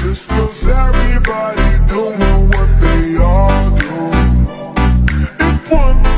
Just 'cause everybody doing what they all do. If one